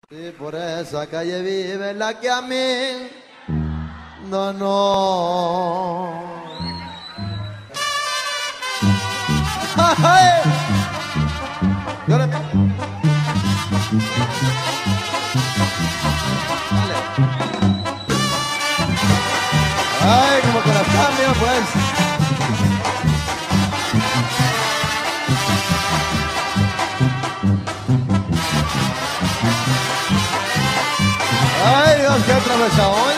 Y por esa calle vive la que a mí no. ¡Ay! Dale. Ay, como con las cambios, pues. Ay, Dios, qué atravesón.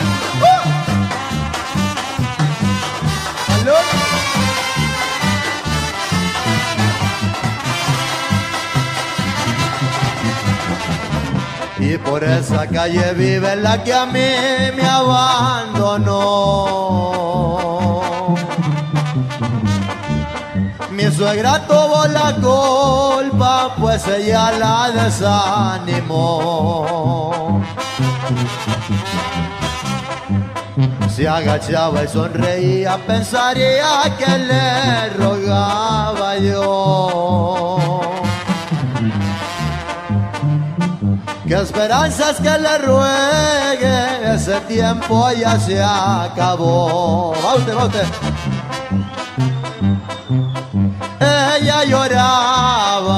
¡Salud! Y por esa calle vive la que a mí me abandonó. Mi suegra tuvo la culpa, pues ella la desanimó. Se agachaba y sonreía, pensaría que le rogaba yo. Qué esperanzas que le ruegue, ese tiempo ya se acabó. Va usted. Ella lloraba.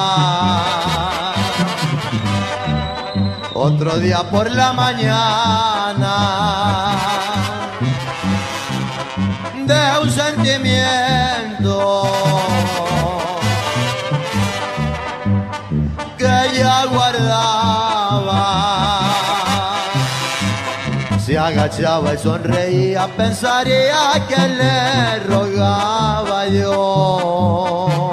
Otro día por la mañana, de un sentimiento que ella guardaba. Se agachaba y sonreía, pensaría que le rogaba yo.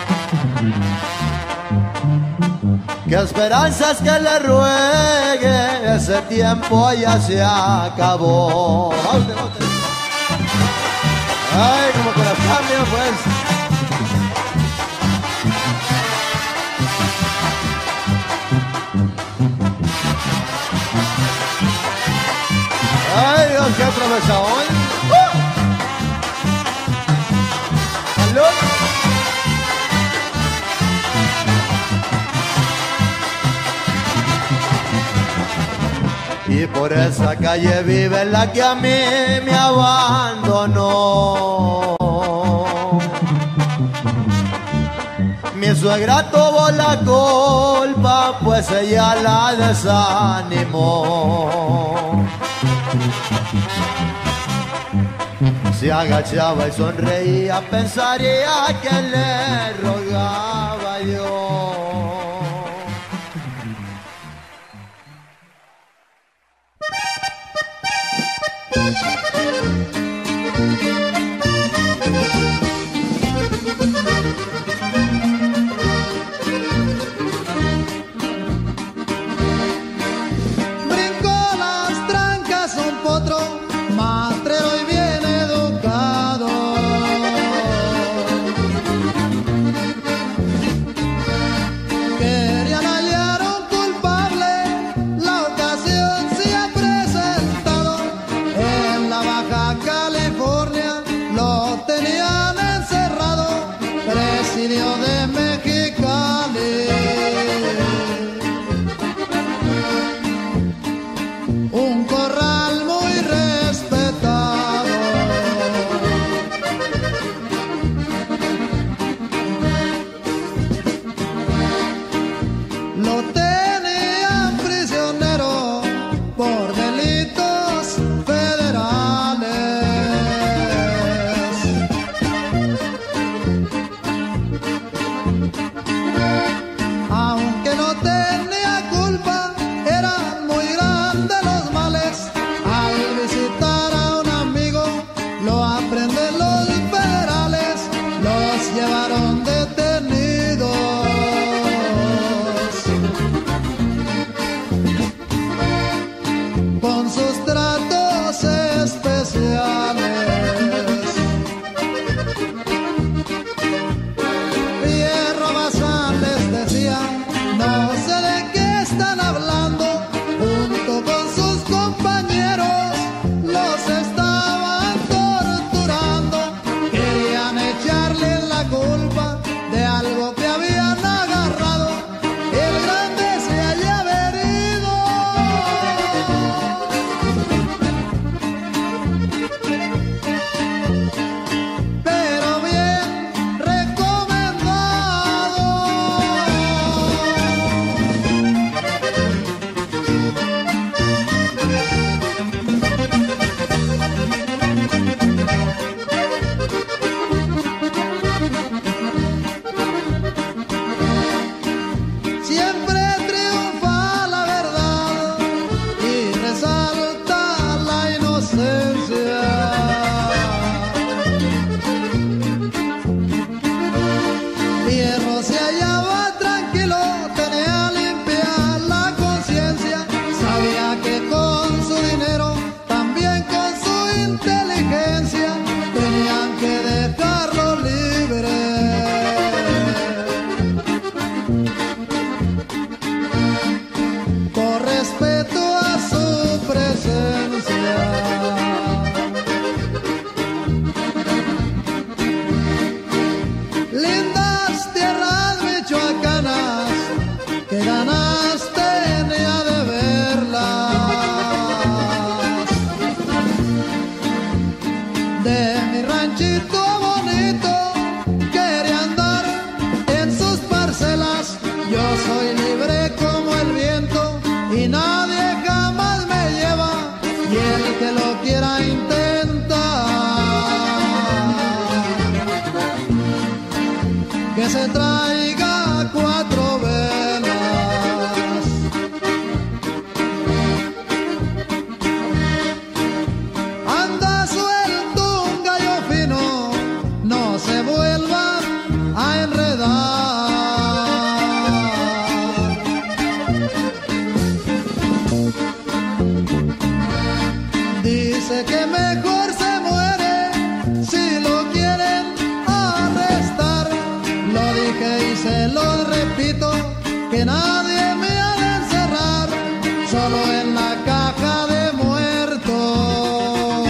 Qué esperanzas que le ruegue, ese tiempo ya se acabó. Ay, como con las cambios, pues. Ay, Dios, qué atravesón. ¡Salud! Y por esa calle vive la que a mí me abandonó. Mi suegra tuvo la culpa, pues ella la desanimó. Se agachaba y sonreía, pensaría que le rogaba yo. Brincó las trancas un potro, matrero y bien educado. dice que mejor se muere si lo quieren arrestar. Lo dije y se lo repito, que nadie me ha de encerrar solo en la caja de muertos.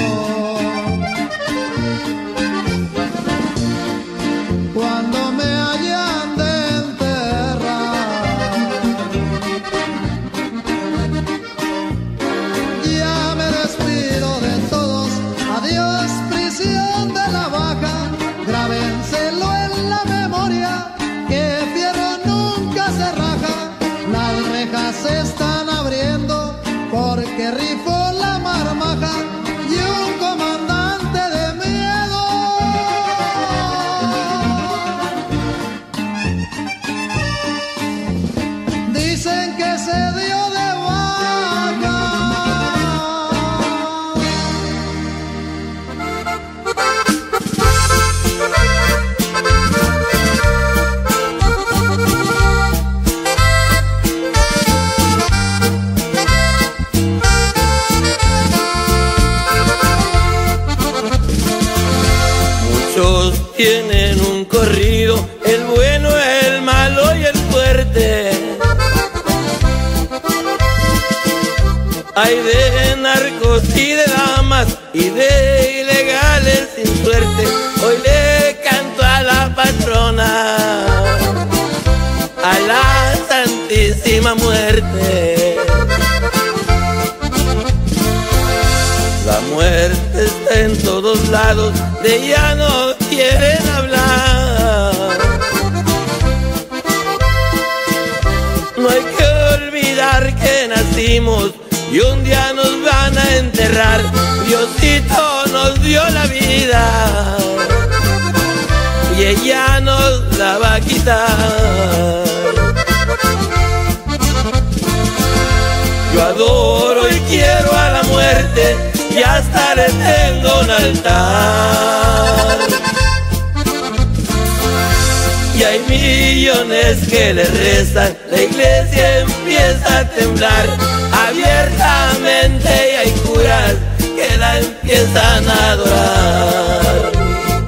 Cuando me hayan de enterrar, ya me despido de todos. Adiós, prisión de la Baja. Grábenselo en la memoria, que fierro nunca se raja. Las rejas se están abriendo porque rifó la marmaja y un comandante de miedo dicen que se dio de baja. Muchos tienen un corrido, el bueno, el malo y el fuerte. Hay de narcos y de damas y de ilegales sin suerte. Hoy le canto a la patrona, a la Santísima Muerte. La muerte está en todos lados, de ella no quieren hablar. No hay que olvidar que nacimos y un día nos van a enterrar. Diosito nos dio la vida y ella nos la va a quitar. Yo adoro y quiero a la muerte y hasta le tengo un altar. Y hay millones que le rezan, la iglesia empieza a temblar abiertamente y hay curas que la empiezan a adorar.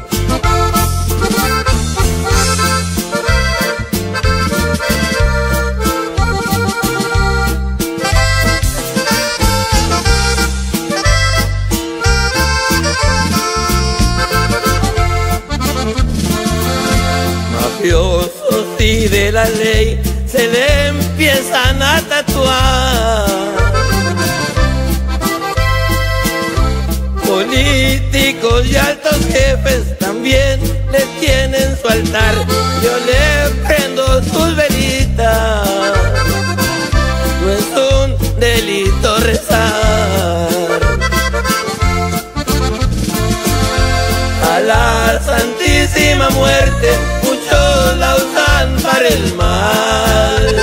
Mafiosos y de la ley se le empiezan a tatuar. Políticos y altos jefes también le tienen su altar. Yo le prendo sus velitas, no es un delito rezar. A la Santísima Muerte muchos la usan para el mal.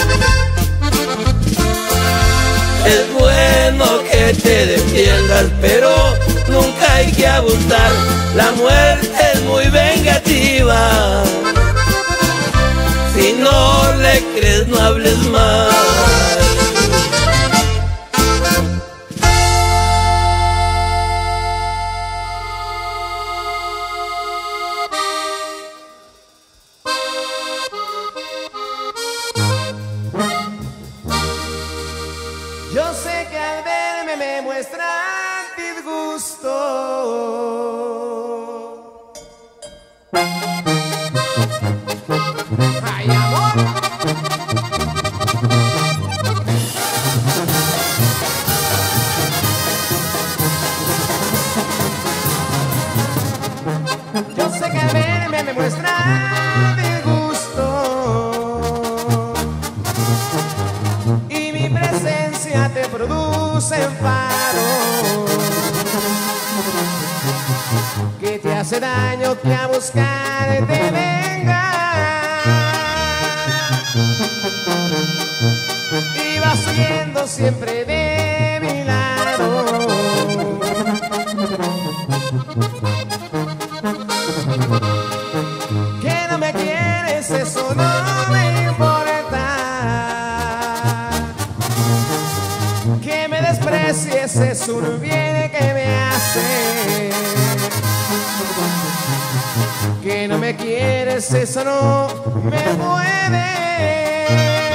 Es bueno que te defiendas, pero nunca hay que abusar. La muerte es muy vengativa. Si no le crees, no hables más. Yo sé que al verme me muestran disgusto. ¡Ay, amor! Yo sé que al verme me muestran disgusto. Y mi presencia te produce enfado, que te hace daño, que a buscar te venga. Y vas huyendo siempre de mi lado. Que no me quieres, eso no me importa. Que me desprecies es un bien que me Que no me quieres, eso no me mueve.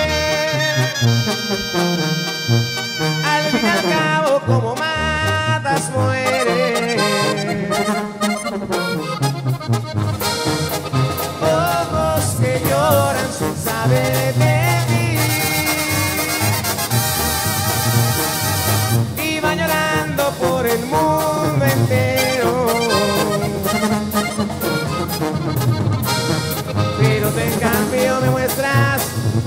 Al fin y al cabo, como matas, mueres. Ojos que lloran sin saber de ti, y van llorando por el mundo entero. Pero tú en cambio me muestras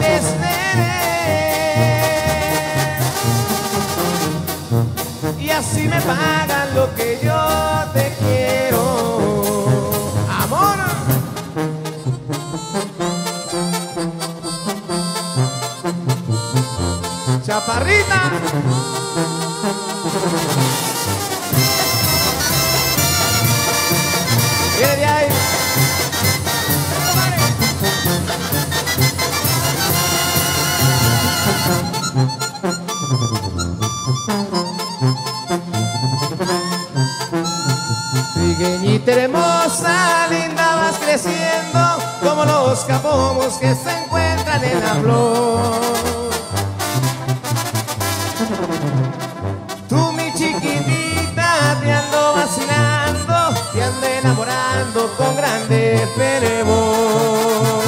desdén, y así me pagan lo que yo te quiero. Amor. Chaparrita. Viene de ahí. Trigueñita hermosa, linda, vas creciendo como los capomos que se encuentran en la flor. Tú, mi chiquitita, te ando vacilando, te ando enamorando con grande fervor.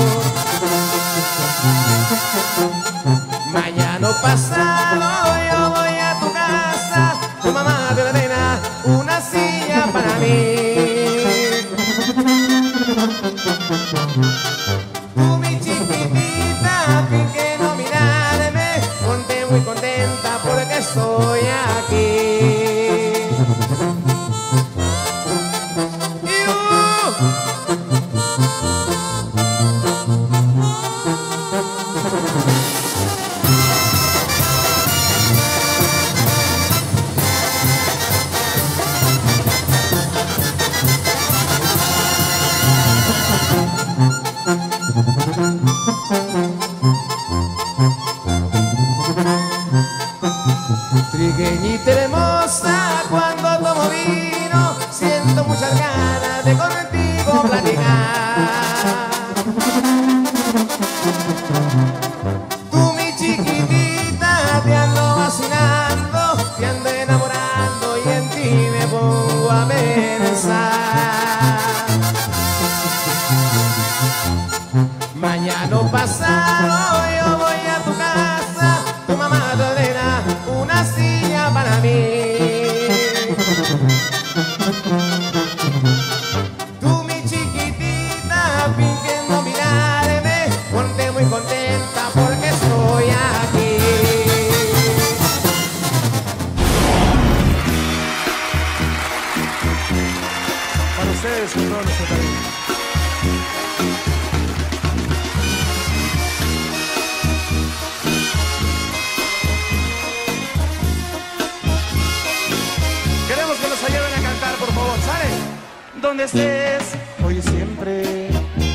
Mañana pasado yo voy a tu casa, tu mamá te ordena una silla para mí. Tú, mi chiquitita, finge no mirarme, ponte muy contenta porque estoy aquí. Trigueñita hermosa, cuando tomo vino, siento muchas ganas de contigo platicar. Tú, mi chiquitita, te ando vacilando, te ando enamorando y en ti me pongo a pensar. Mañana pasado yo voy a tu casa, tu mamá te ordena una silla para mí. Tú, mi chiquitita, finge no mirarme, ponte muy contenta porque estoy aquí. Para ustedes, con todo nuestro cariño. Queremos que nos ayuden a cantar, por favor, ¿sale? Donde estés, hoy y siempre,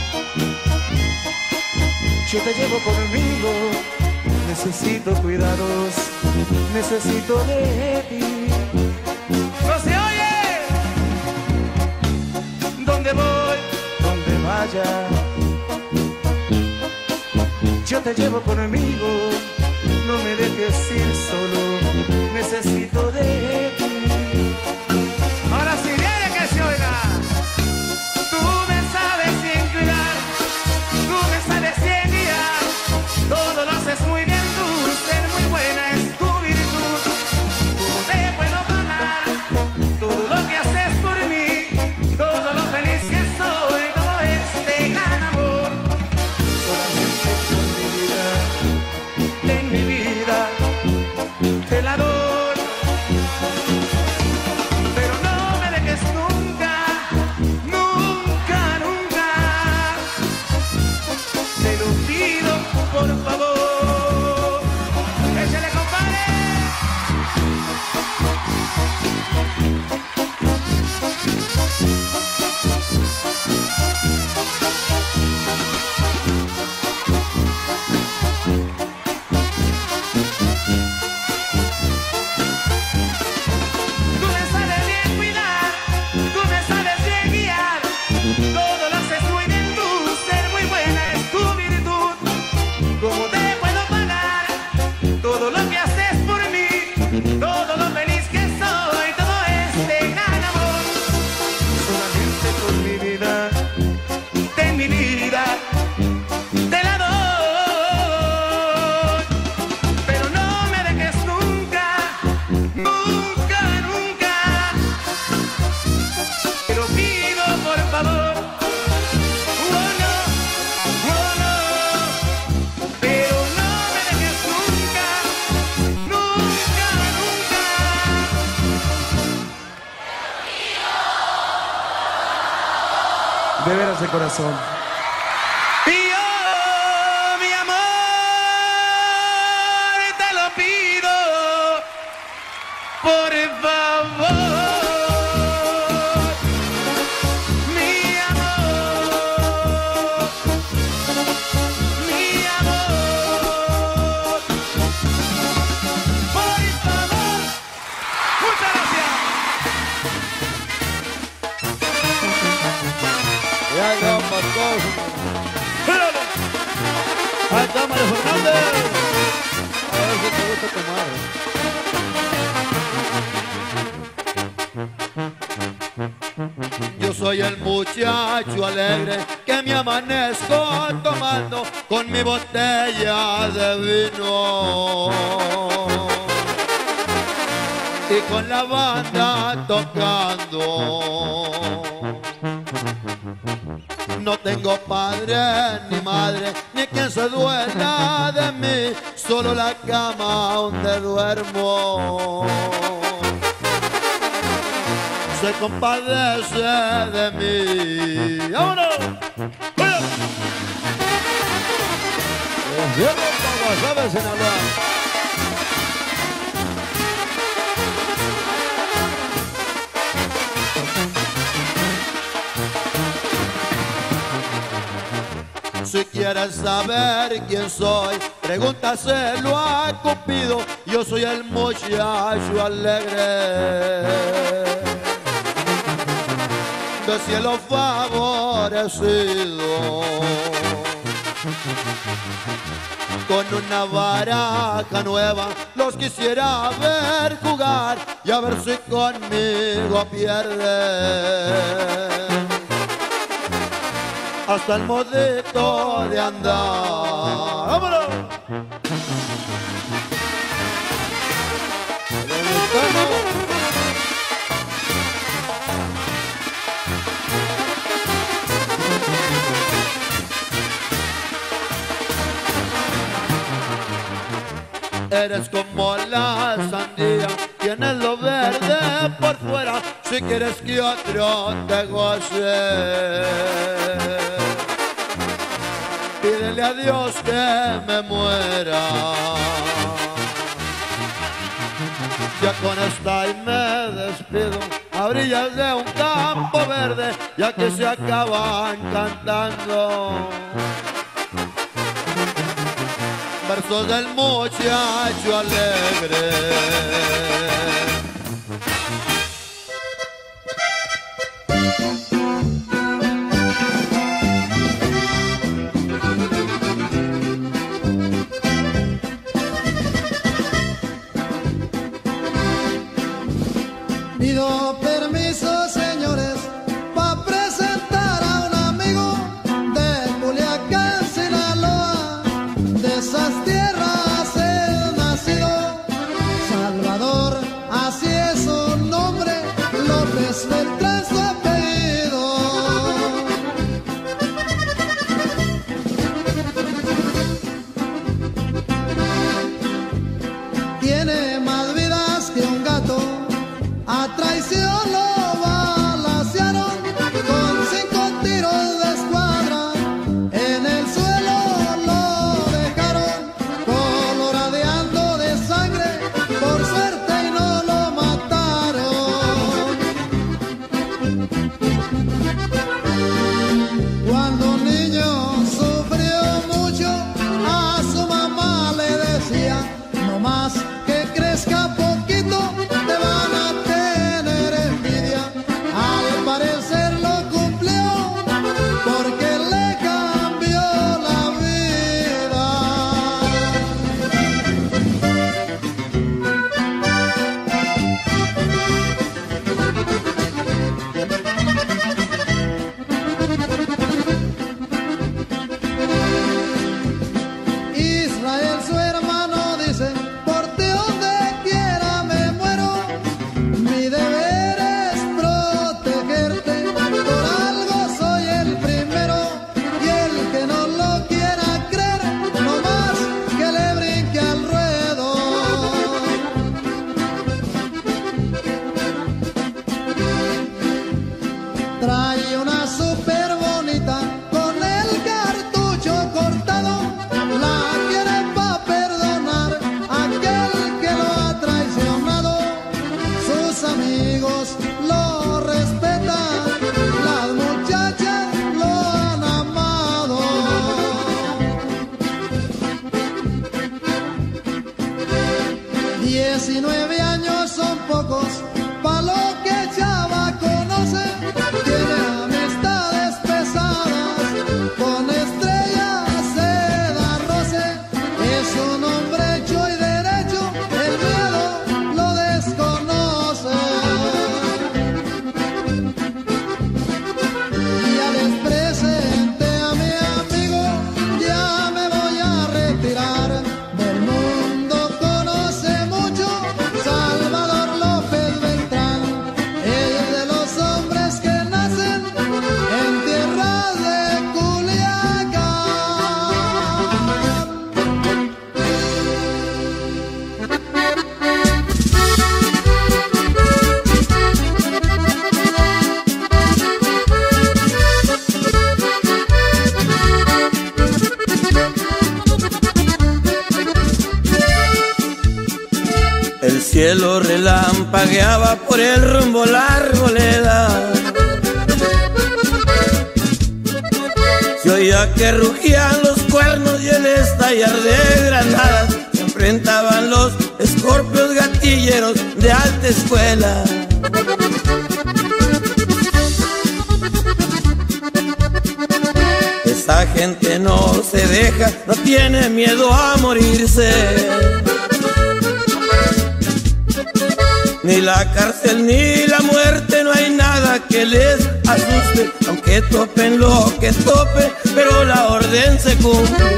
yo te llevo conmigo. Necesito cuidados, necesito de ti. ¡No se oye! Donde voy, donde vaya, yo te llevo conmigo. No me dejes ir solo, necesito de ti. Ahora sí viene que se oiga. Tú me sabes bien cuidar, tú me sabes bien guiar, todo lo haces muy bien tú, ser muy buena es tu virtud. ¿Cómo te puedo pagar todo lo que haces por mí, todo lo feliz que soy, todo este gran amor? Solamente en mi vida, te la doy. todo lo que haces por mí, todo lo feliz que soy, todo este gran amor. Solamente por mi vida, de mi vida, te la doy. Pero no me dejes nunca, nunca, nunca. Te lo pido por favor. De veras de corazón. Y yo, mi amor, te lo pido, por favor. Mi amor, mi amor, por favor. Muchas gracias. Ya gran Marcos. Ahí está Mario Fernández. A ver si te gusta tomar. Yo soy el muchacho alegre que me amanezco tomando con mi botella de vino y con la banda tocando. No tengo padre ni madre, ni quien se duela de mí, solo la cama donde duermo se compadece de mí. ¡Vámonos! ¿Sabes, Sinaloa? Si quieres saber quién soy, pregúntaselo a Cupido. Yo soy el muchacho alegre, del cielo favorecido, con una baraja nueva los quisiera ver jugar y a ver si conmigo pierden hasta el modito de andar. ¡Vámonos! Eres como la sandía, tienes lo verde por fuera, si quieres que otro te goce, pídele a Dios que me muera. Ya con esta y me despido, a orillas de un campo verde, ya que se acaban cantando versos del muchacho alegre. Pido permiso, señores, para presentar a un amigo de Culiacán, Sinaloa, de esas tierras he nacido. Salvador, así es su nombre, López Beltrán su apellido. Tiene más vidas que un gato, a traición lo balacearon con 5 tiros de escuadra, en el suelo lo dejaron coloradeando de sangre, por suerte y no lo mataron. Cuando un niño sufrió mucho, a su mamá le decía: no más que crezca 19 años son pocos pa' lo que Chava conoce. Tiene amistades pesadas, con estrellas se da roce. Es un hombre hecho y derecho, el miedo lo desconoce. Y ya les presenté a mi amigo, ya me voy a retirar. Del mundo conoce mucho Salvador López Beltrán. Él es de los hombres que nacen en tierras de Culiacán. El cielo relampagueaba por el rumbo la arboleda. Se oía que rugían los cuernos y el estallar de granadas. Se enfrentaban los escorpios gatilleros de alta escuela. Esa gente no se deja, no tiene miedo a morirse. Ni la cárcel ni la muerte, no hay nada que les asuste. Aunque topen lo que tope, pero la orden se cumple.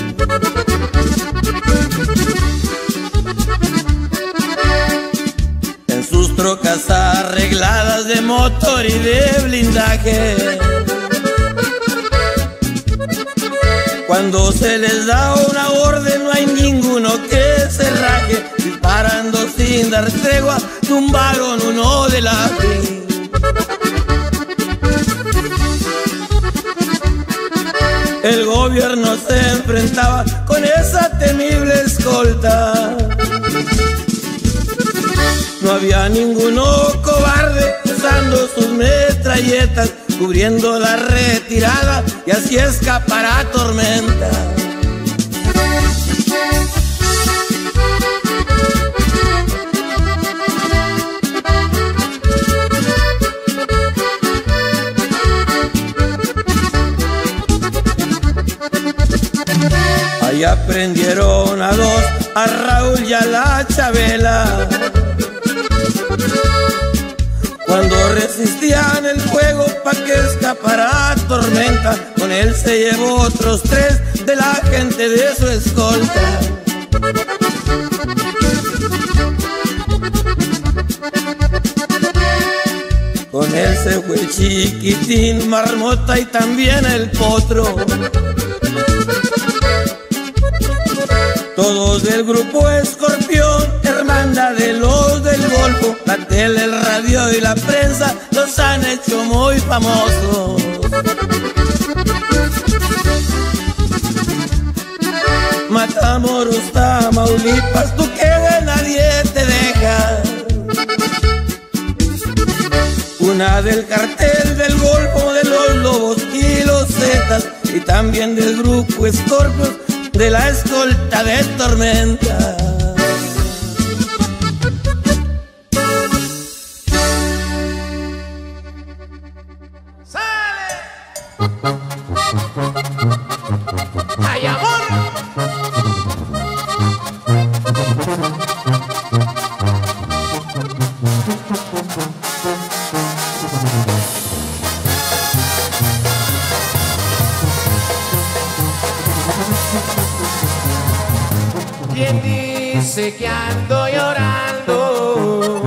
En sus trocas arregladas de motor y de blindaje, cuando se les da una orden no hay ninguno que se raje. Disparando sin dar tregua, tumbaron uno de la fin. El gobierno se enfrentaba con esa temible escolta. No había ninguno cobarde usando sus metralletas, cubriendo la retirada y así escapar a tormenta. Allá prendieron a dos, a Raúl y a la Chabela. Cuando resistían el fuego pa' que escapara tormenta, con él se llevó otros 3 de la gente de su escolta. Con él se fue el Chiquitín, Marmota y también el Potro. Todos del grupo Escorpión, hermandad de los del Golfo. La tele, el radio y la prensa los han hecho muy famosos. Matamoros, Tamaulipas, tú que de nadie te deja. Una del cartel del Golfo, de los Lobos y los Zetas, y también del grupo Escorpión, de la escolta de tormenta. ¡Sale! ¡Ay, amor! ¿Quién dice que ando llorando?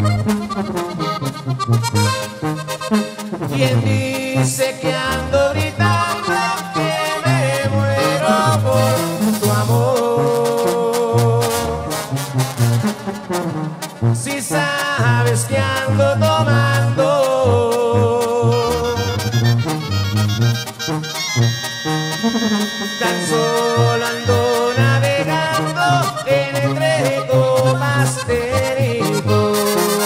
¿Quién dice que ando gritando que me muero por tu amor? Si sabes que ando tomando, tan solo ando navegando entre copas de rico.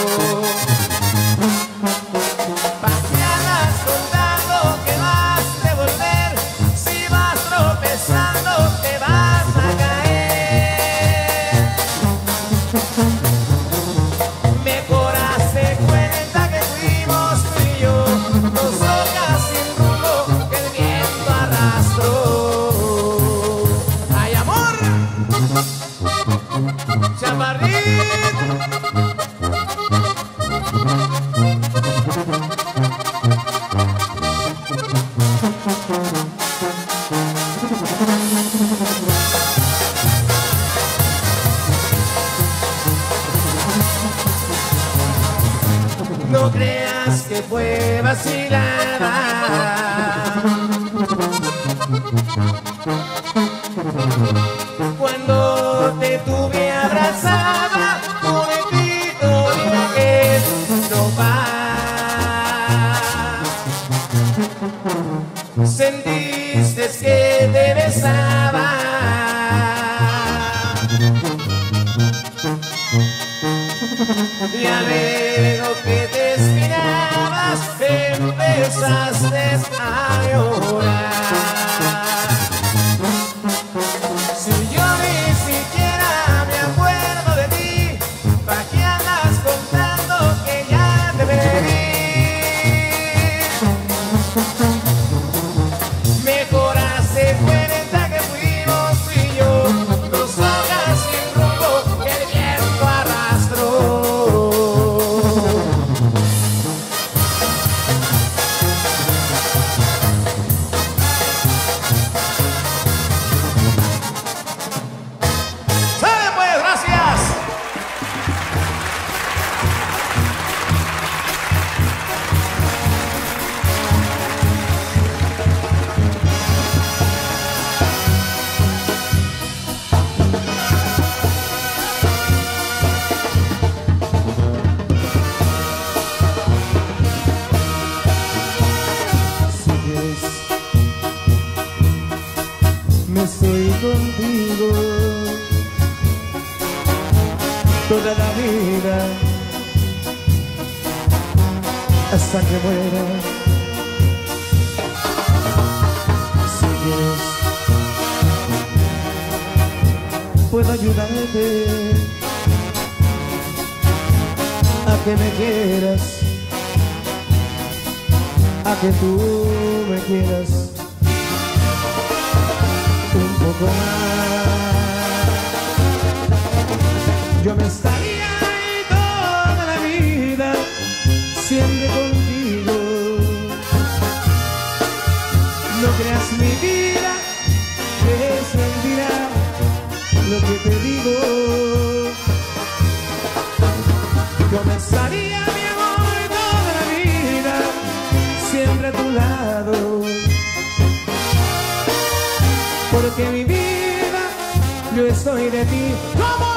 Paseadas contando que vas a volver, si vas tropezando te vas a caer. chaparrito. No creas que fue vacilada. Cuando te tuve abrazada, pobrecito, mira que no va. Sentiste que te besaba. Y al ver lo que te esperabas, empezaste a llorar. Si yo ni siquiera me acuerdo de ti, ¿pa' qué andas contando que ya te perdí? Mejor hace cuenta que fuimos tú y yo, dos hojas sin rumbo que el viento arrastró. ¡Sale pues! ¡Gracias! Si quieres, me estoy contigo toda la vida hasta que muera. Si quieres, puedo ayudarte a que me quieras, a que tú me quieras un poco más. Yo me estaría ahí toda la vida, siempre contigo. No creas mi vida, que es mentira lo que te digo. Yo me estaría, mi amor, toda la vida, siempre a tu lado. Porque mi vida, yo estoy de ti. ¿Cómo?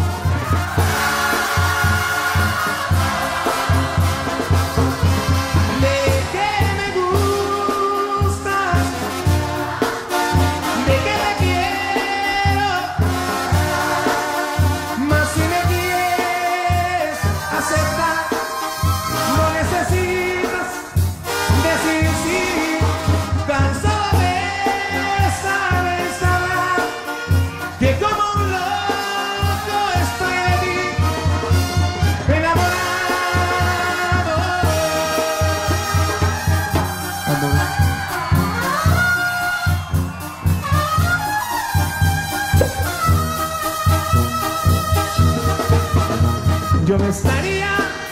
Yo me estaría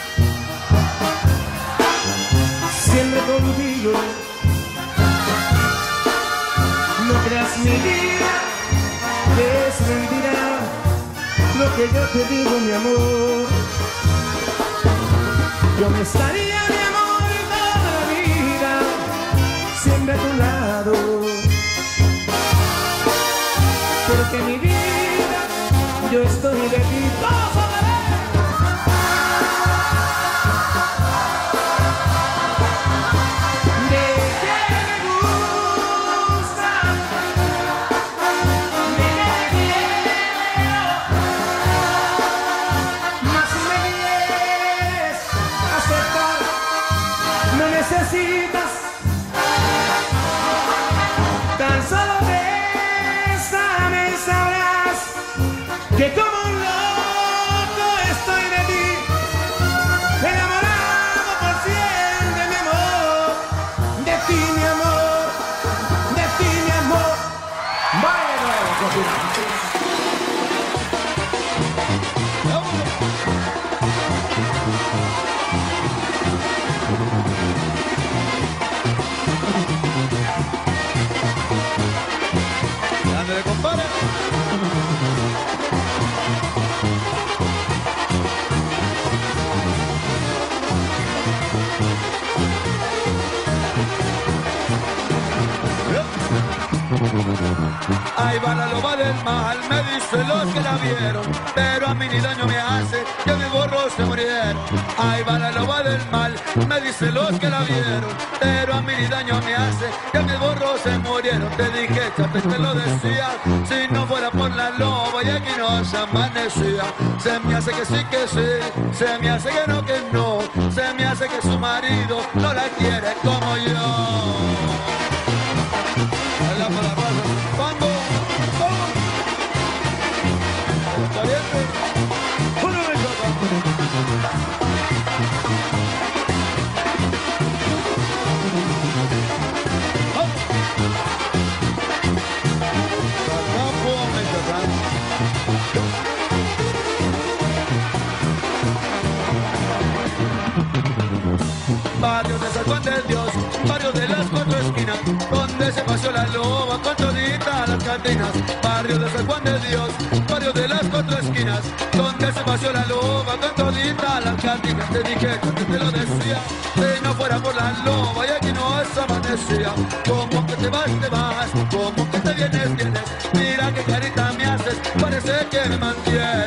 siempre contigo. No creas mi vida, que es mentira lo que yo te digo, mi amor. Yo me estaría, mi amor, toda la vida, siempre a tu lado. Porque mi vida, yo estoy de ti. ¡Todos a la vez! Necesitas tan solo bésame y sabrás que como un loco estoy de ti, enamorado por siempre, mi amor, de ti, mi amor, de ti, mi amor. Vaya, Ahí va la loba del mal, me dicen los que la vieron, pero a mí ni daño me hace que mi burro se muriera. Ahí va la loba del mal, me dicen los que la vieron, pero a mí ni daño me hace que mi burro se murieron. Te dije, chape, te lo decía, si no fuera por la loba y aquí no se amanecía. Se me hace que sí, se me hace que no, se me hace que su marido no la quiere como yo. Allá por la raza, ¡Pango! ¡Vamos! ¡Caliente! ¡Puro de coca! ¡Vamos! ¡Campo, Michoacán! Barrio de San Juan de Dios, barrio de las cuatro esquinas, donde se paseó la loba con todita las cantinas. Barrio de San Juan de Dios, barrio de las cuatro esquinas, donde se paseó la loba con todita las cantinas. Te dije que te lo decía, si no fuera por la loba y aquí no se amanecía. Como que te vas, como que te vienes. Mira qué carita me haces, parece que me mantienes.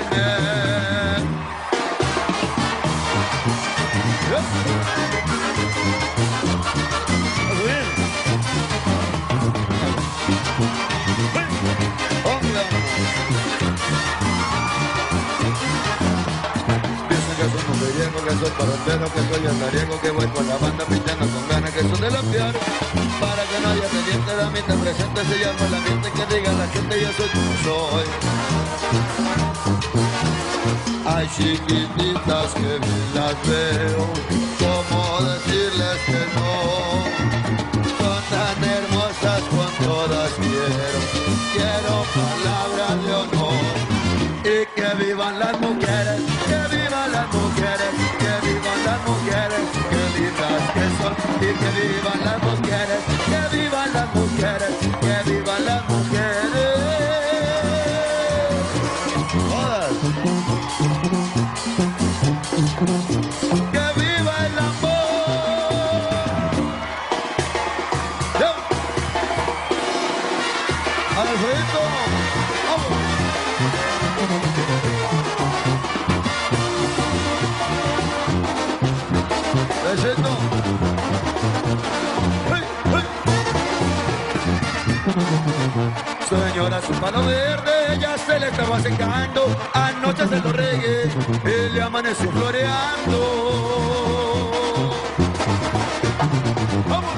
Que soy parrandero, que soy andariego, que voy con la banda pichando con ganas, que son de los peores. Para que no haya pendiente de mí, te presento ese llamo el ambiente, que diga la gente yo soy como soy. Hay chiquititas que ni las veo, ¿cómo decirles que no? Son tan hermosas, con todas quiero palabras de honor. Y que vivan las mujeres, que vivan las mujeres, que vivan las mujeres, que lindas que son. Y que vivan las mujeres, que vivan las mujeres, que vivan las mujeres. Todas. Que viva el amor. ¡Yo! ¡Alfredito! ¡Vamos! Besito. ¡Hey, hey! Señora, su palo verde ya se le estaba secando. Anoche se lo regué y le amaneció floreando. ¡Vamos!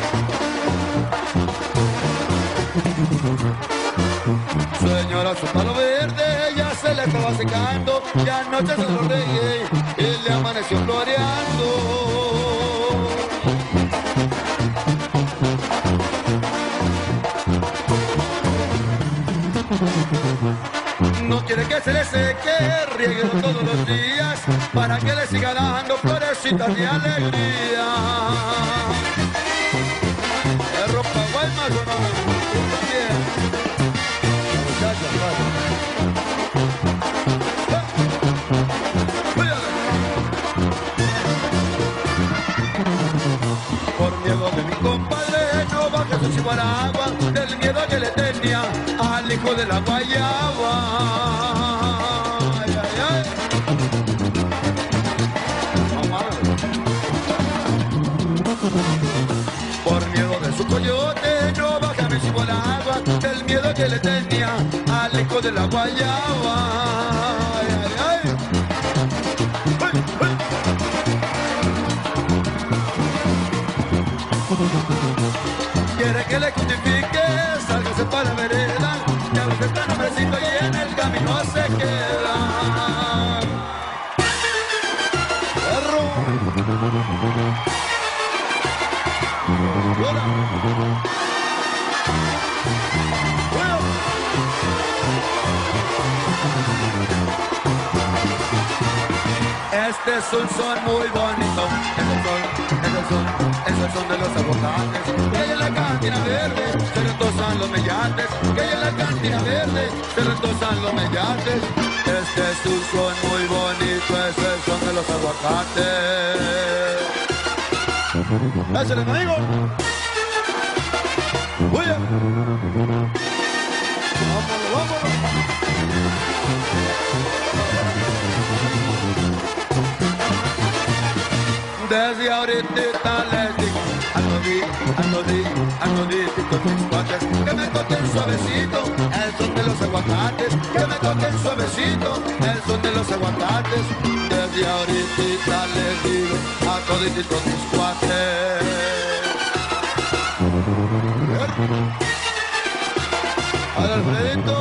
Señora, su palo verde ya se le estaba secando. Y anoche se lo regué y le amaneció floreando. No quiere que se le seque, riegue todos los días para que le siga dando florecitas de alegría. De ropa guaymas o no, también. Muchachas, por miedo de mi compadre no baje su chihuahua, del miedo que le tenía al hijo de la guayaba. Ay, ay, ay. Por miedo de su coyote no baje mi chihuahua, del miedo que le tenía al hijo de la guayaba. Ay, ay, ay. Ay, ay. Quiere que le justifique, sálgase para la vereda, que a veces está nombrecito y en el camino se queda. Perro. Hola. Este es un son muy bonito, esos son de los aguacates, que hay en la cantina verde, se retozan los mellates, que hay en la cantina verde, se retozan los mellates. Este es un son muy bonito, ese es el son de los aguacates. ¡Échale, amigo! Oye. Vámonos, vámonos. Desde ahorita les digo a todititos mis cuates que me toquen suavecito el son de los aguacates, que me toquen suavecito el son de los aguacates. Desde ahorita les digo a todititos mis cuates. Alfredito.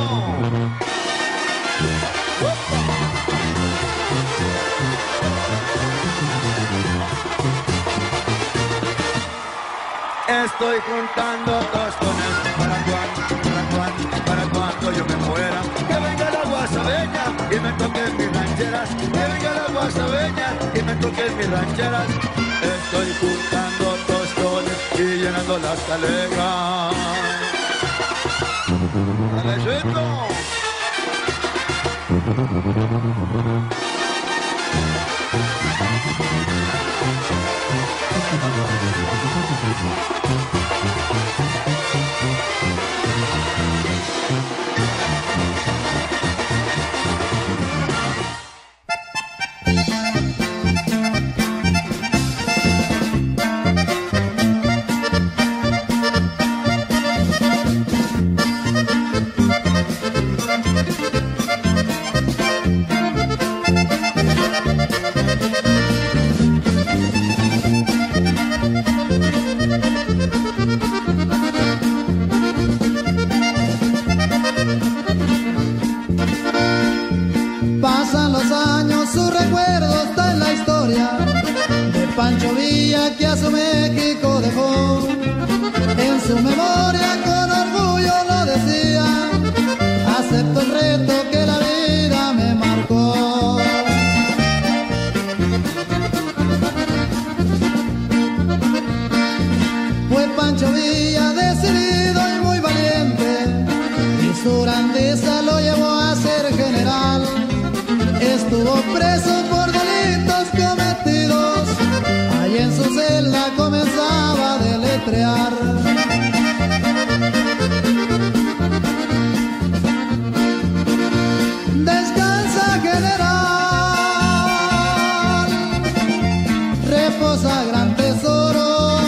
Estoy juntando tostones para cuando yo me muera. Que venga la guasabeña y me toquen mis rancheras. Que venga la guasabeña y me toquen mis rancheras. Estoy juntando tostones y llenando las talegas. ¡Alejito! Pasan los años, su recuerdo está en la historia de Pancho Villa que a su México dejó. En su memoria con orgullo lo decía: acepto el reto que la vida me marcó. Fue Pancho Villa decidido y muy valiente, y su grandeza lo llevó a ser general. Estuvo preso por delitos cometidos, ahí en su celda comenzaba a deletrear. Descansa, general, reposa, gran tesoro,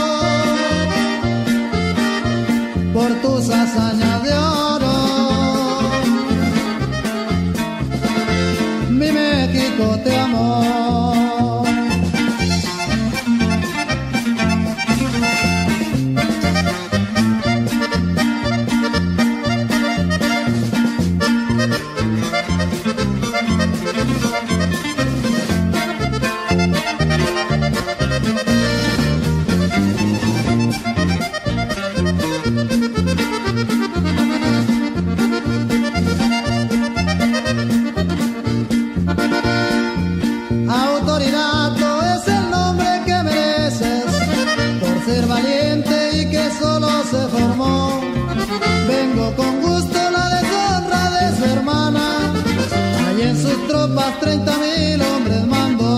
por tus hazañas de oro. Mi México te amo. Autorinato es el nombre que mereces, por ser valiente y que solo se formó. Vengo con gusto la deshonra de su hermana, ahí en sus tropas 30,000 hombres mandó.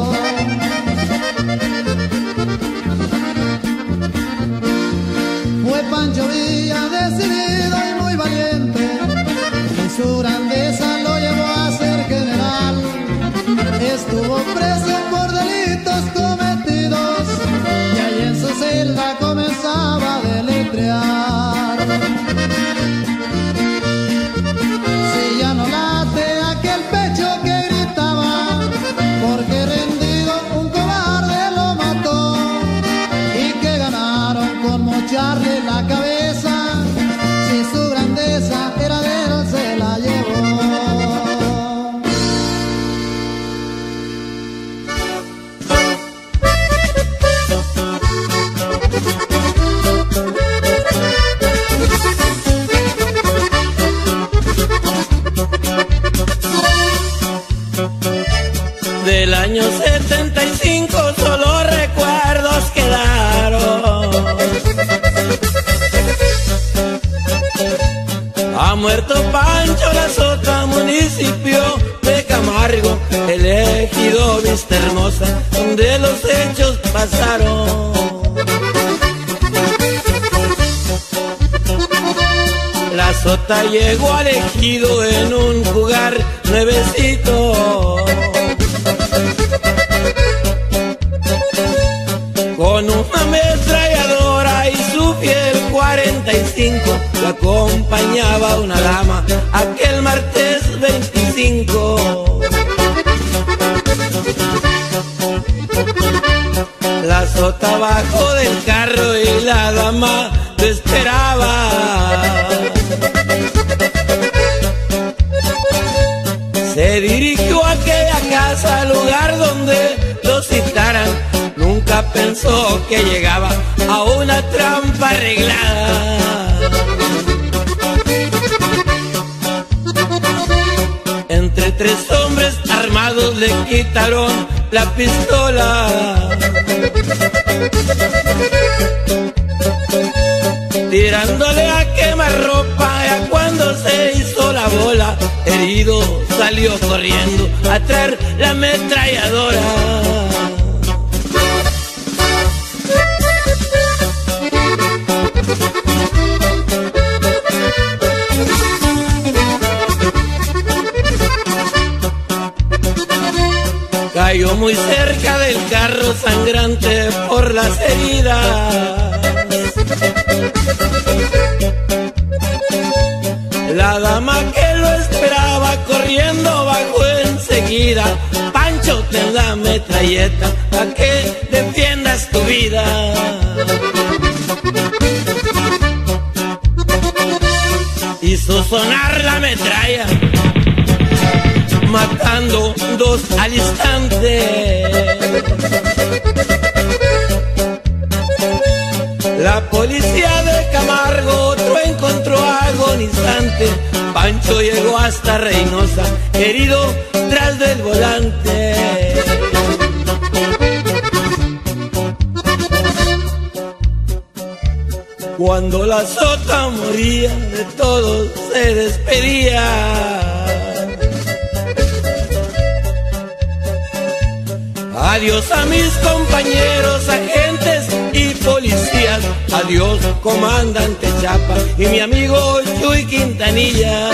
Fue Pancho Villa decidido y muy valiente, y su grandeza lo llevó a ser general. Estuvo preso por delitos cometidos, y ahí en su celda comenzaba a deletrear. Si ya no late aquel pecho que gritaba, porque rendido un cobarde lo mató, y que ganaron con mocharle la cabeza, si su grandeza era de él se la llevó. Del año 75 solo recuerdos quedaron. Ha muerto Pancho Lazota, municipio de Camargo, elegido Vista Hermosa, donde los hechos pasaron. Hasta llegó al Ejido en un jugar nuevecito, con una ametralladora y su fiel 45. Lo acompañaba una dama aquel martes 25. La azota bajó del carro y la dama lo esperaba. Se dirigió a aquella casa, lugar donde lo citaran. Nunca pensó que llegaba a una trampa arreglada. Entre tres hombres armados le quitaron la pistola, tirándole a quemarropa. Ya cuando se hizo la bola, herido salió corriendo a traer la ametralladora. Cayó muy cerca del carro, sangrante por las heridas. La dama que lo esperaba corriendo bajó enseguida. Pancho, ten la metralleta pa' que defiendas tu vida. Hizo sonar la metralla, matando dos al instante. La policía de Camargo otro encontró agonizante. Pancho llegó hasta Reynosa, herido tras del volante. Cuando la azota moría, de todos se despedía. Adiós a mis compañeros, agentes y policías. Adiós, comandante Chapa y mi amigo Chuy Quintanilla.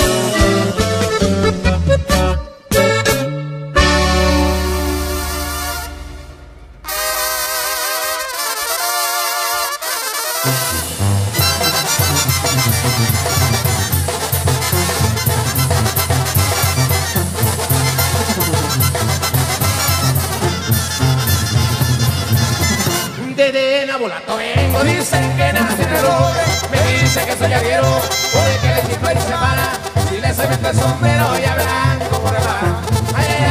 Desde Nabolato vengo, dicen que nací en el roble. Me dicen que soy arriero, porque le chifla y se para. Si le se mete el sombrero y a blanco por el bar. Ay, ay,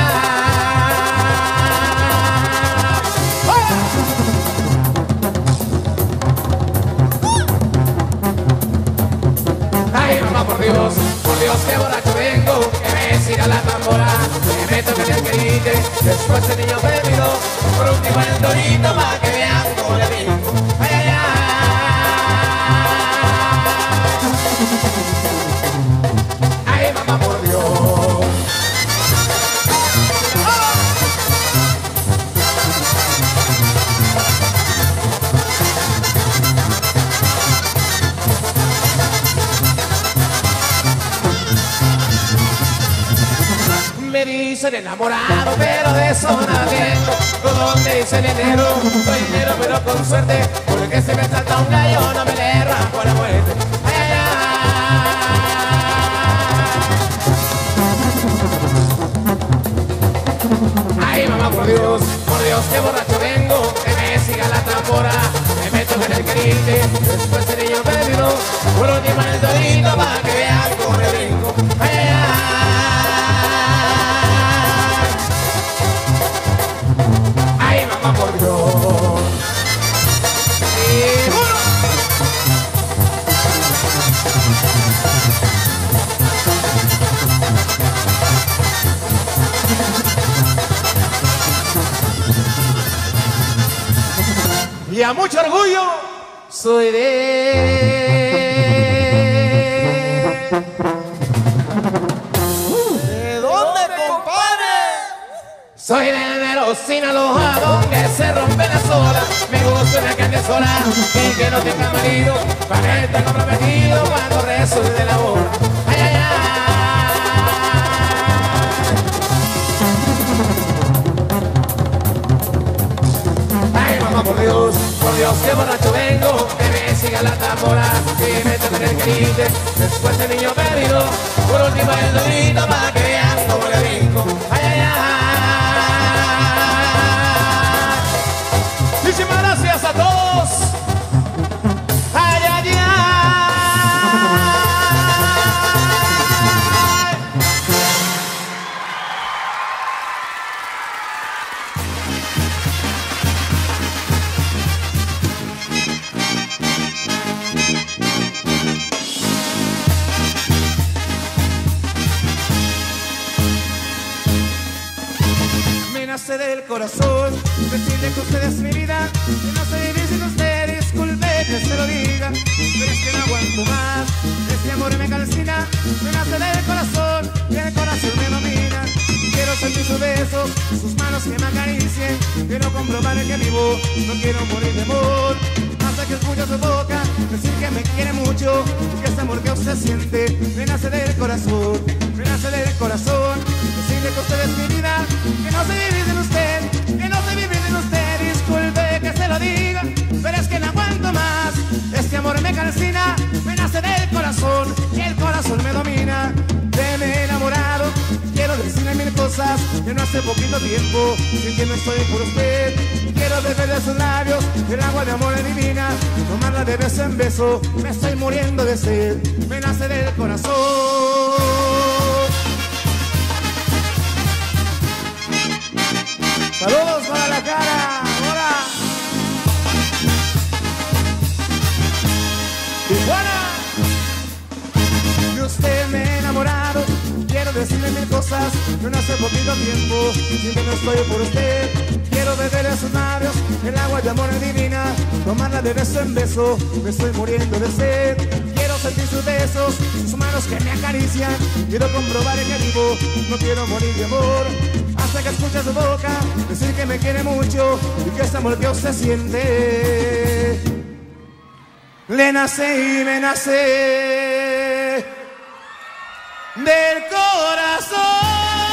ay. Ay, mamá, por Dios, que borracho vengo, que me siga la tambora, que me toque el querite, después el niño me miró, por último el torito, pa' que vean cómo le digo. Ay, ay, ay. Ay, mamá, por Dios. Me dicen enamorado, pero de eso nada tengo. Todo me dice dinero, soy dinero pero con suerte, porque si me salta un gallo no me le arranco la muerte. Ay, ay, ay. Ay, mamá, por Dios, que borracho vengo, que me siga la tambora, me meto en el querite, después el niño me miró, por último el torito, pa' que vean cómo le brinco. Ay, ay, ay. Por Dios. Y a mucho orgullo soy ¿De dónde, compadre? Soy de Sinaloa, donde se rompe la sola. Me gusta una carne sola y que no tenga marido, para que esté comprometido cuando resuelve la bola. Ay, mamá, por Dios, que borracho vengo, que me siga la tambora, que me toque el querite, después el niño bebido, por último el dorito, para que vean cómo le brinco. Ay, ay, ay. Muchísimas gracias a todos. Ay, ay, ay. Me nace del corazón decirle que usted es mi vida, que no sé vivir sin usted, disculpe que se lo diga, pero es que no aguanto más, este amor me calcina, me nace del corazón y el corazón me domina. Quiero sentir sus besos, sus manos que me acaricien, quiero comprobar que vivo, no quiero morir de amor. Hasta que escucho su boca decir que me quiere mucho, que este amor que usted siente me nace del corazón, me nace del corazón. Decirle que usted es mi vida, que no sé vivir sin usted, que no sé vivir sin usted, disculpe que se lo diga, pero es que no aguanto más, este amor me calcina, me nace del corazón y el corazón me domina. De me he enamorado, quiero decirle mil cosas, que no hace poquito tiempo, sintiendo estoy por usted. Quiero beber de sus labios, el agua de amor divina, tomarla de beso en beso, me estoy muriendo de sed, me nace del corazón. Saludos para la cara, hola. Tijuana. De usted me he enamorado, quiero decirle mil cosas, yo no hace poquito tiempo, siempre no estoy por usted. Quiero beber de sus labios, el agua de amor divina, tomarla de beso en beso, me estoy muriendo de sed. Quiero sentir sus besos, sus manos que me acarician, quiero comprobar que vivo, no quiero morir de amor. Hasta que escuche su boca decir que me quiere mucho y que este amor que usted siente le nace y me nace del corazón.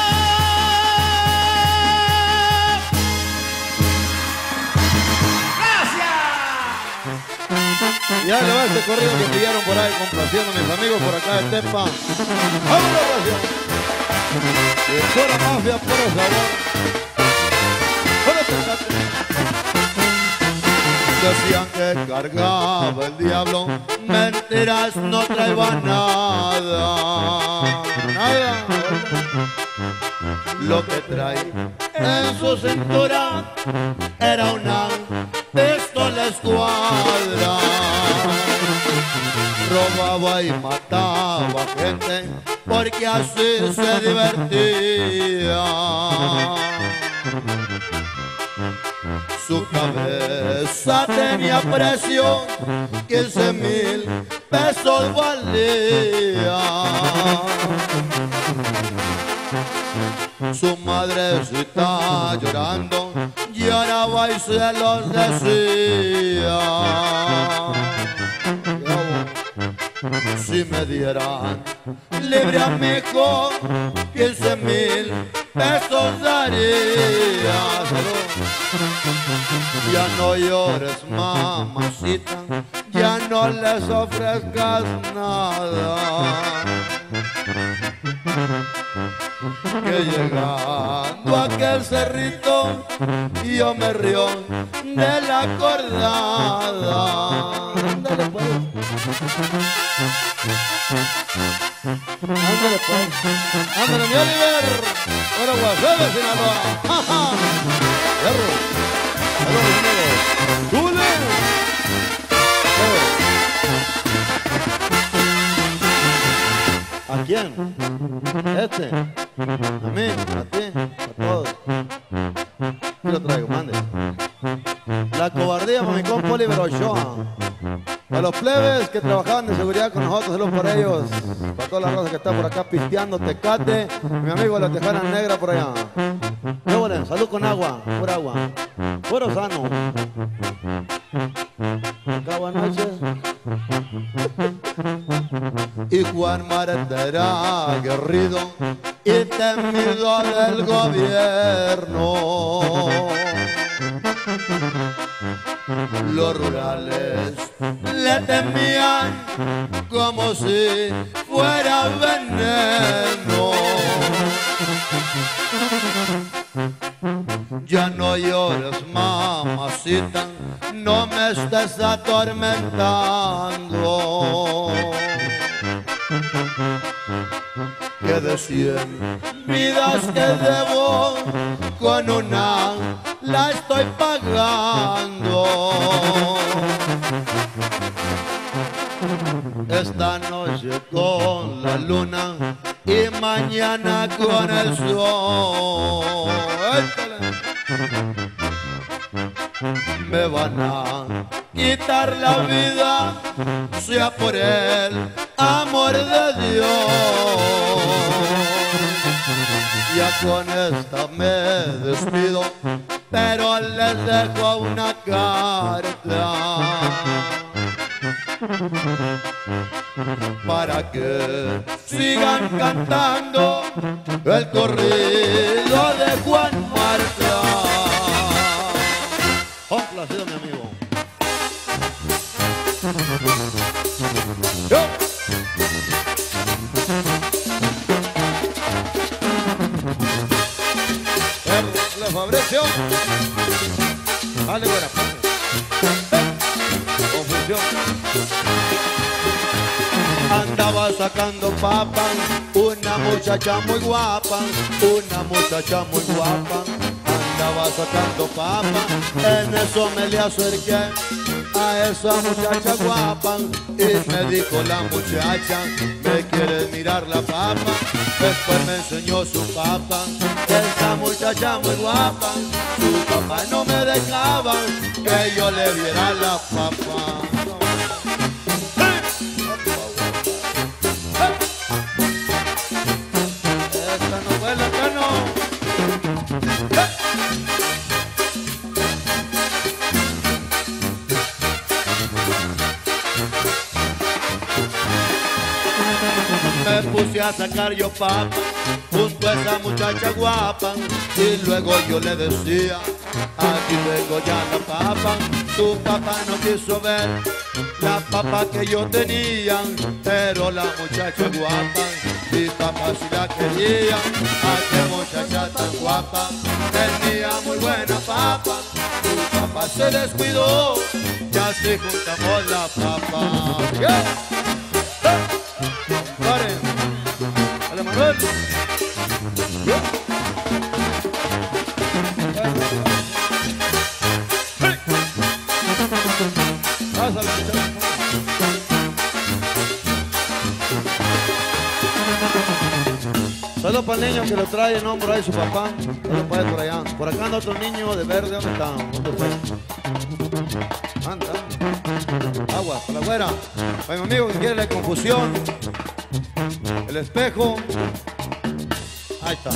Ya le va este corrido que pillaron por ahí, complaciendo a mis amigos por acá de Tepa. ¡Vámonos, gracias! Y pura mafia, puro sabor. Puro pecate. Decían que cargaba el diablo, mentiras, no traía nada. Nada. Lo que trae en su cintura era una pistola escuadra. Robaba y mataba gente porque así se divertía. Su cabeza tenía precio, 15,000 pesos valía. Su madrecita llorando lloraba y se los decía. Si me dieran libre a mi hijo, 15,000 pesos daría. Ya no llores, mamacita, ya no les ofrezcas nada. Que llegando a aquel cerrito, yo me río de la acordada. Ándale pues. Ándale pues. Ándale mi Oliver. Ahora Guasave, Sinaloa. ¡Ja, ja! ¡Perro! ¡Perro, mis amigos! ¡Dule! ¿A quién? Este. A mí, a ti, a todos. Aquí lo traigo, mande. La cobardía para mi compa Oliver Ochoa. Para los plebes que trabajaban de seguridad con nosotros, saludos para ellos. Para toda la raza que está por acá pisteando Tecate. Mi amigo la Tejana Negra por allá. ¿Qué bueno? Salud con agua, pura agua. Puro sano. Acá buenas noches. Y Juan Marete era aguerrido y temido del gobierno. Los rurales le temían como si fuera veneno. Ya no llores, mamacita, no me estés atormentando. Que de 100 vidas que debo, con una la estoy pagando. Esta noche con la luna y mañana con el sol. Me van a quitar la vida, sea por el amor de Dios. Ya con esta me despido, pero les dejo una carta para que sigan cantando el corrido de Juan Marta. Complacido, mi amigo. ¡Yo! La Fabricio. Dale, buena. Confusión. Andaba sacando papa, una muchacha muy guapa, una muchacha muy guapa. Andaba sacando papa, en eso me le acerqué a esa muchacha guapa y me dijo la muchacha, ¿me quieres mirar la papa? Después me enseñó su papa, esa muchacha muy guapa, su papá no me dejaba que yo le viera la papa. Esta no fue la que no. Me puse a sacar yo papa junto a esa muchacha guapa y luego yo le decía, aquí vengo ya la papa. Tu papá no quiso ver la papa que yo tenía, pero la muchacha guapa, mi papá sí la quería. Aquella muchacha tan guapa tenía muy buena papa. Tu papá se descuidó y así juntamos la papa. Yeah. Dale, Manuel. Yeah. Solo para el niño que lo trae en hombro ahí su papá. Solo para él por allá. Por acá anda otro niño de verde. ¿Dónde está? ¿Dónde fue? Anda. Agua, para la güera. Para mi amigo que quiere la confusión. El espejo. Ahí está.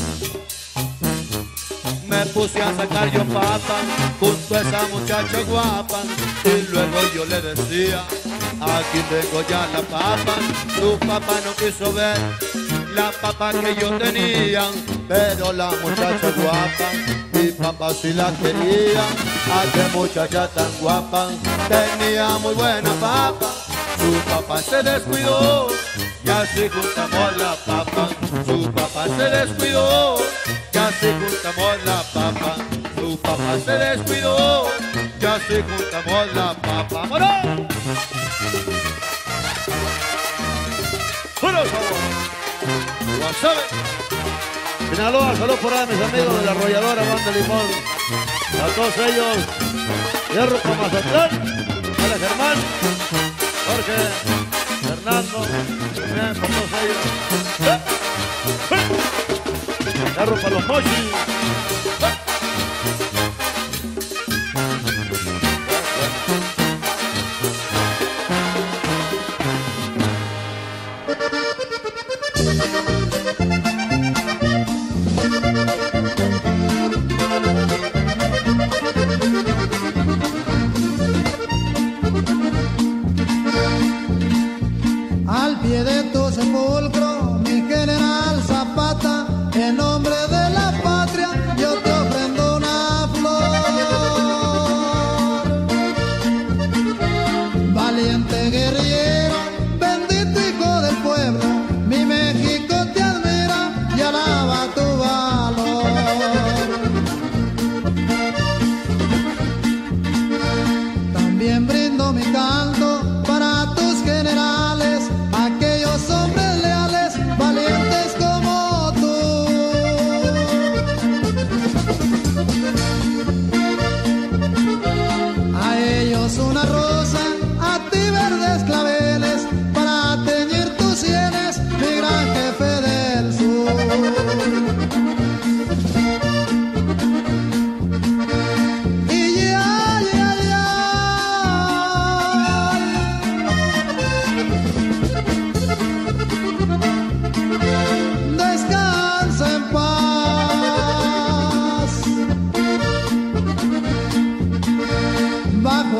Me puse a sacar yo papa junto a esa muchacha guapa y luego yo le decía, aquí tengo ya la papa. Tu papá no quiso ver la papa que yo tenía, pero la muchacha guapa, mi papá sí la quería. Aquella muchacha tan guapa tenía muy buena papa. Su papá se descuidó y así juntamos la papa. Su papá se descuidó y así juntamos la papa. Su papá se descuidó y así juntamos la papa. ¡Vámonos! ¡Puro sabor! ¡Guasave! Sinaloa, saludos por ahí mis amigos de la arrolladora Banda Limón. A todos ellos, Hierro con Mazatlán, hola Germán, Jorge, Fernando, bien, por todos ellos. Hierro para los mochis. Al pie de tu sepulcro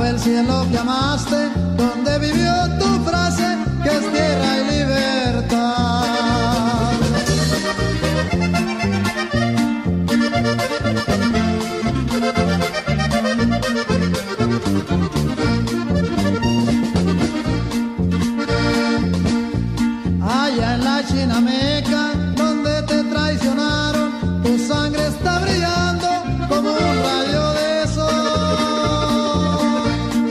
el cielo que amaste, donde vivió tu frase, que es tierra y libertad. Allá en la Chinameca, donde te traicionaron, tu sangre está brillando como un rayo de sol.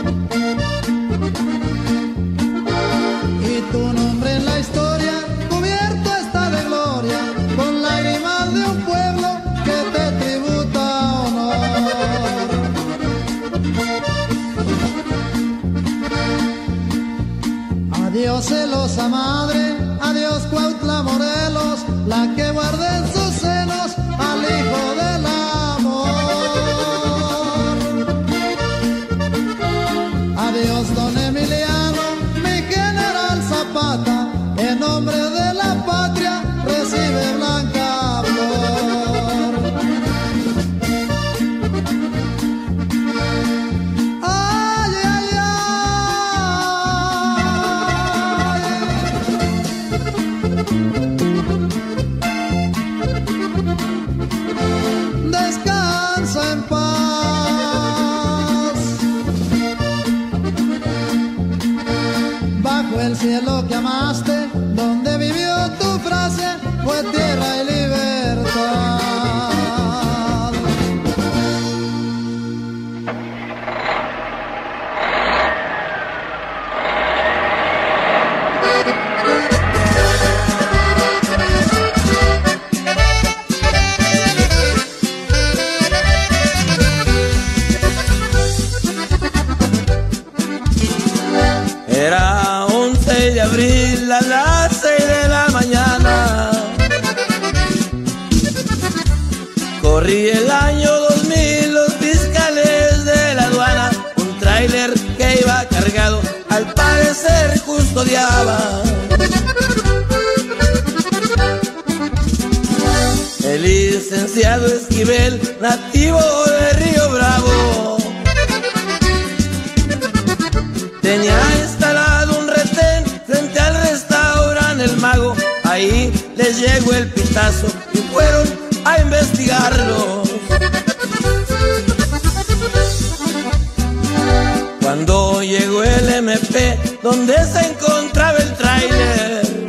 Y tu nombre en la historia cubierto está de gloria, con lágrimas de un pueblo que te tributa honor. Adiós celosa madre, adiós Cuautla Morelos, la que guarda en sus senos al hijo del amor. Adiós don Emiliano, mi general Zapata, en nombre de la patria recibe blanca flor. Ay, ay, descansa en paz. Bajo el cielo que amaste, donde vivió tu frase, fue tierra y libertad. Era un 6 de abril a las 6 de la mañana. Corrí el año 2000, los fiscales de la aduana, un tráiler que iba cargado, al parecer custodiaba. El licenciado Esquivel, nativo de Río Bravo, tenía instalado un retén frente al restaurante El Mago. Ahí les llegó el pitazo y fueron a investigarlo. Cuando llegó el MP, donde se encontraba el tráiler,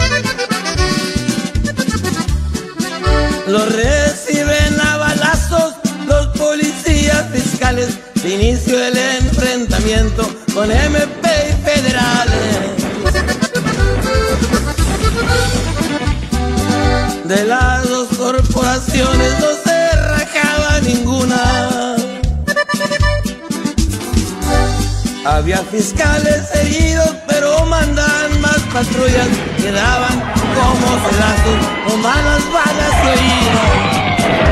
lo reciben a balazos los policías fiscales. Se inició el enfrentamiento con MP y federales. De las dos corporaciones no se rajaba ninguna. Había fiscales heridos, pero mandaban más patrullas, quedaban como pedazos, o malas balas se oían.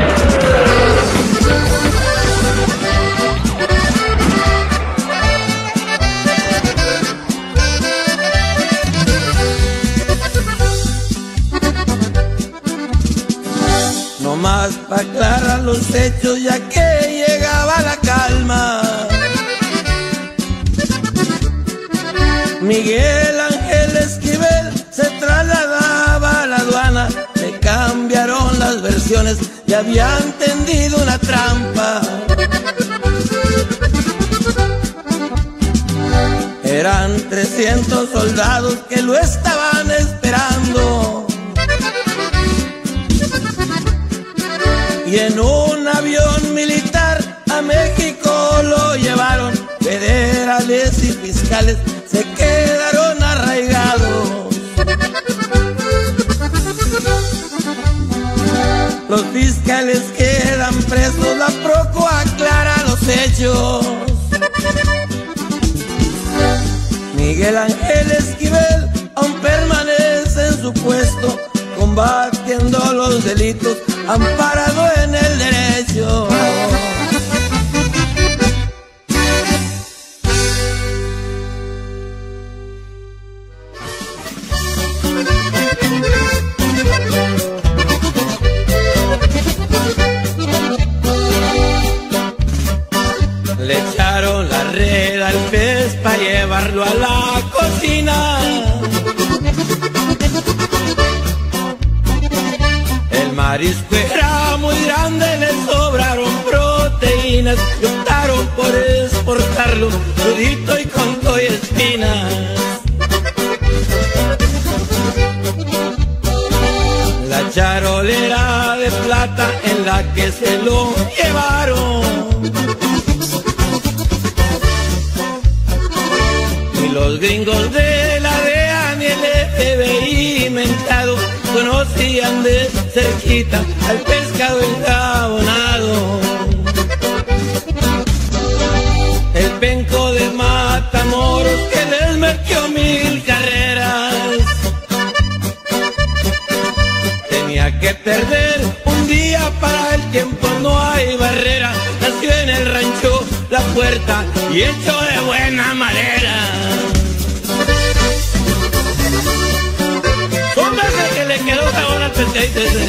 Nomás para aclarar los hechos, ya que llegaba la calma, Miguel Ángel Esquivel se trasladaba a la aduana. Le cambiaron las versiones y habían tendido una trampa. Eran 300 soldados que lo estaban esperando, y en un avión militar a México lo llevaron. Federales y fiscales se quedaron arraigados. Los fiscales quedan presos, la Proco aclara los hechos. Miguel Ángel Esquivel aún permanece en su puesto, combatiendo los delitos, amparado en el derecho. Le echaron la red al llevarlo a la cocina. El marisco era muy grande, le sobraron proteínas y optaron por exportarlo crudito y con todo y espinas. La charolera de plata en la que se lo llevaron, y los gringos de la DEA ni el FBI mentado conocían de cerquita al pescado enjabonado. El penco de Matamoros que les metió 1000 carreras tenía que perder un día, para el tiempo no hay barrera. Nació en el rancho La Puerta y hecho de buena madera. Son veces que le quedó sabor al pescadito ese.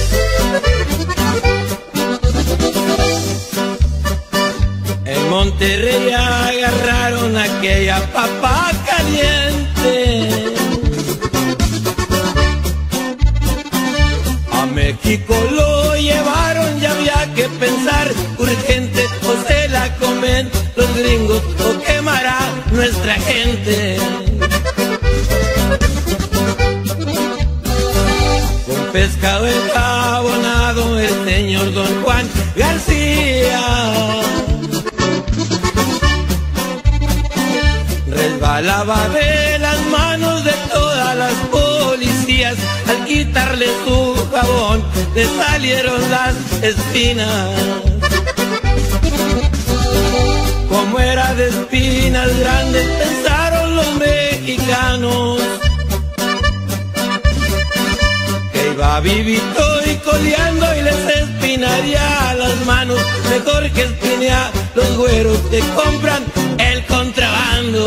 En Monterrey agarraron aquella papa caliente. A México lo llevaron, ya había que pensar urgente, o se la comen los gringos o quemará nuestra gente. Con pescado enjabonado el señor Don Juan García resbalaba de las manos de todas las policías. Al quitarle su jabón le salieron las espinas. Como era de espinas grandes, pensaron los mexicanos que iba vivito y coleando y les espinaría las manos. Mejor que espinea los güeros que compran el contrabando.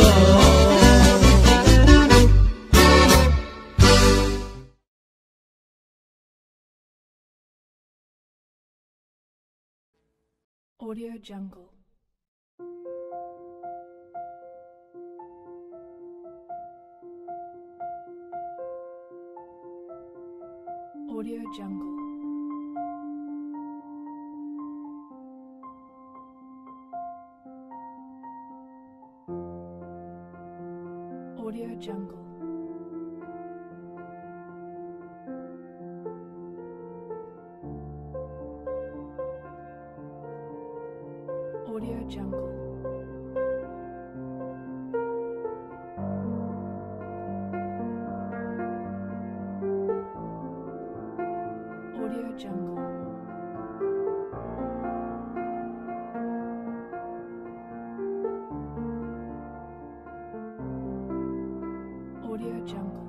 Audio Jungle. Audio Jungle. Audio Jungle. Audio Jungle. Audio Jungle. Audio Jungle.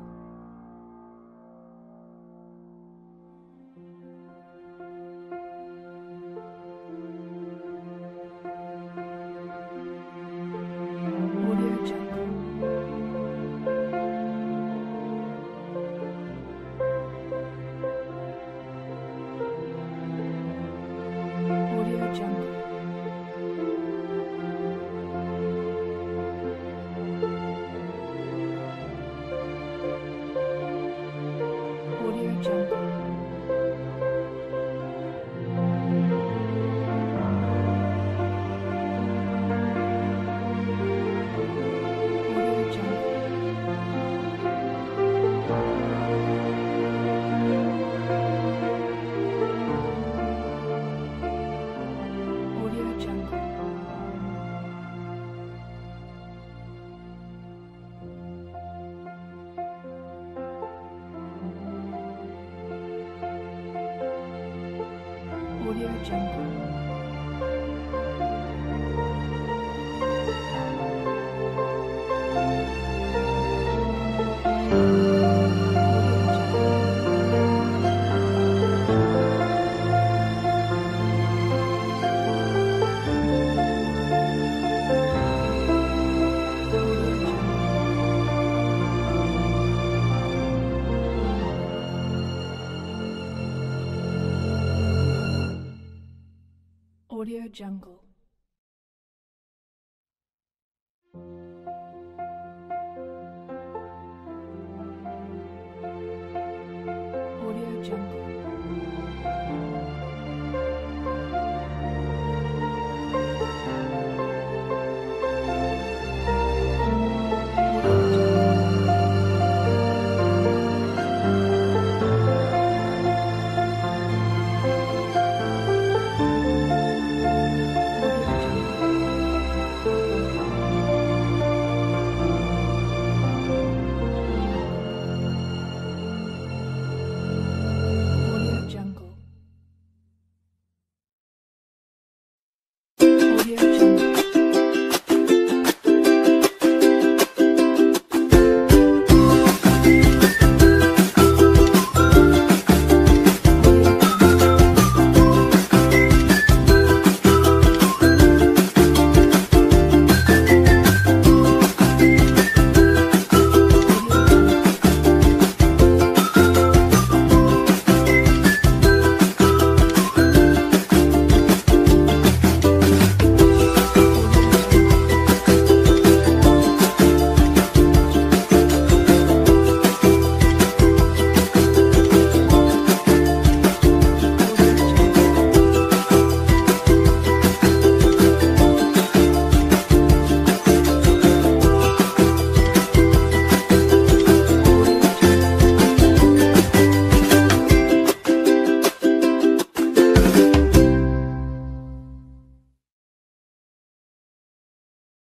Audio Jungle. Audio Jungle.